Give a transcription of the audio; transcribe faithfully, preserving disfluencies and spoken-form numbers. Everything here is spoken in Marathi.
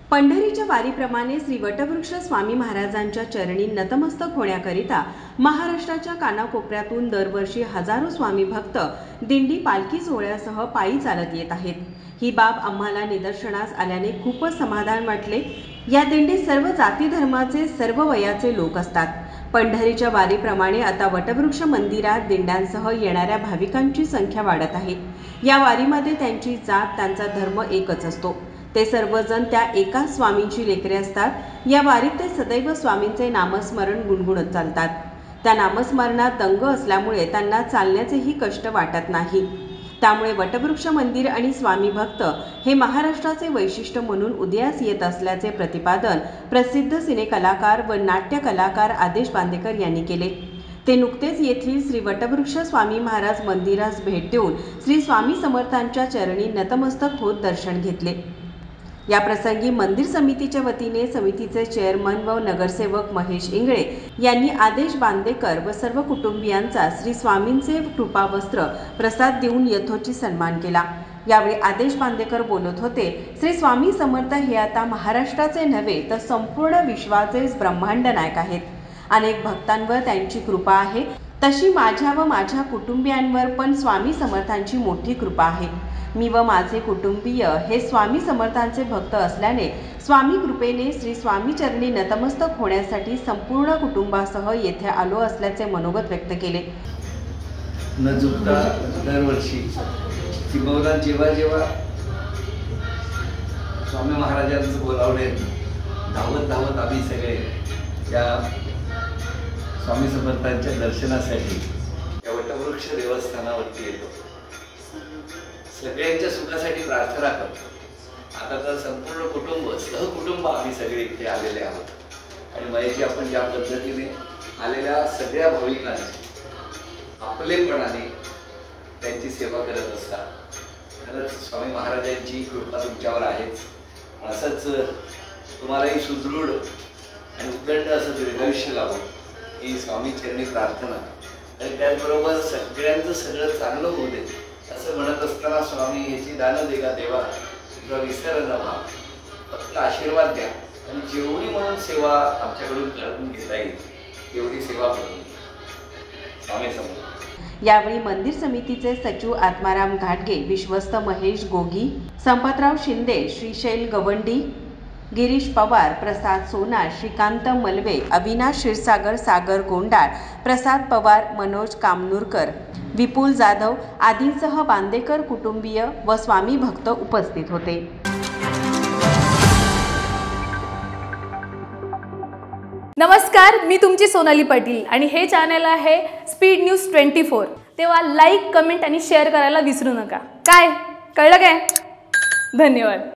पंढरीच्या वारीप्रमाणे श्री वटवृक्ष स्वामी महाराजांच्या चरणी नतमस्तक होण्याकरिता महाराष्ट्राच्या कानाकोपऱ्यातून दरवर्षी हजारो स्वामी भक्त दिंडी पालखी सोहळ्यासह पायी चालत येत आहेत। ही बाब आम्हाला निदर्शनास आल्याने खूपच समाधान वाटले। या दिंडीत सर्व जाती धर्माचे सर्व वयाचे लोक असतात। पंढरीच्या वारीप्रमाणे आता वटवृक्ष मंदिरात दिंड्यांसह येणाऱ्या भाविकांची संख्या वाढत आहे। या वारीमध्ये त्यांची जात त्यांचा धर्म एकच असतो। ते सर्वजण त्या एकाच स्वामींची लेकरे असतात। या वारीत ते सदैव स्वामींचे नामस्मरण गुणगुणत चालतात। त्या नामस्मरणात दंग असल्यामुळे त्यांना चालण्याचेही कष्ट वाटत नाही। त्यामुळे वटवृक्ष मंदिर आणि स्वामी भक्त हे महाराष्ट्राचे वैशिष्ट्य म्हणून उदयास येत असल्याचे प्रतिपादन प्रसिद्ध सिनेकलाकार व नाट्य कलाकार आदेश बांदेकर यांनी केले। ते नुकतेच येथील श्री वटवृक्ष स्वामी महाराज मंदिरास भेट देऊन श्री स्वामी समर्थांच्या चरणी नतमस्तक होत दर्शन घेतले। या प्रसंगी मंदिर समितीच्या वतीने समितीचे चेअरमन व नगरसेवक महेश इंगळे यांनी आदेश बांदेकर व सर्व कुटुंबियांचा श्री स्वामींचे कृपावस्त्र प्रसाद देऊन यथोचित सन्मान केला। यावेळी आदेश बांदेकर बोलत होते। श्री स्वामी समर्थ हे आता महाराष्ट्राचे नव्हे तर संपूर्ण विश्वाचे ब्रह्मांड नायक आहेत। अनेक भक्तांवर त्यांची कृपा आहे, तशी माझ्या व माझ्या कुटुंबियांवर पण स्वामी समर्थांची मोठी कृपा आहे। मी व माझे कुटुंबीय हे स्वामी समर्थांचे भक्त असल्याने स्वामी कृपेने श्री स्वामी चरणी नतमस्तक होण्यासाठी संपूर्ण कुटुंबासह येथे आलो असल्याचे मनोगत व्यक्त केले। न चुकता दरवर्षी किंबहुना जेव्हा जेव्हा स्वामी महाराजांचं बोलावणे धावत धावत आम्ही सगळे या स्वामी समर्थांच्या दर्शनासाठी या वटवृक्ष देवस्थानावरती येतो। सगळ्यांच्या सुखासाठी प्रार्थना करतो। आता तर संपूर्ण कुटुंब सहकुटुंब आम्ही सगळे इथे आलेले आहोत आणि मयेची आपण ज्या पद्धतीने आलेल्या सगळ्या भाविकांची आपलेपणाने त्यांची सेवा करत असतात। खरंच स्वामी महाराजांची कृपा तुमच्यावर आहेच। असंच तुम्हालाही सुदृढ आणि उदंड असं दीर्घायुष्य लाभो ही स्वामी चरणी प्रार्थना। आणि त्याचबरोबर सगळ्यांचं सगळं चांगलं होऊ दे असं म्हणत असताना स्वामी ह्याची दान देगा देवा तुझा विसर न व्हा, फक्त आशीर्वाद द्या आणि जेवढी म्हणून सेवा आमच्याकडून करून घेता येईल तेवढी सेवा करून स्वामी समर्थ। यावेळी मंदिर समितीचे सचिव आत्माराम घाटगे, विश्वस्त महेश गोगी, संपतराव शिंदे, श्रीशैल गवंडी, गिरीश पवार, प्रसाद सोनार, श्रीकांत मलवे, अविनाश क्षीरसागर, सागर गोंडाळ, प्रसाद पवार, मनोज कामनूरकर, विपुल जाधव आदींसह बांदेकर कुटुंबीय व स्वामी भक्त उपस्थित होते। नमस्कार, मी तुमची सोनाली पाटील आणि हे चॅनल आहे स्पीड न्यूज ट्वेंटी फोर। तेव्हा लाईक, कमेंट आणि शेअर करायला विसरू नका। काय कळलं काय? धन्यवाद।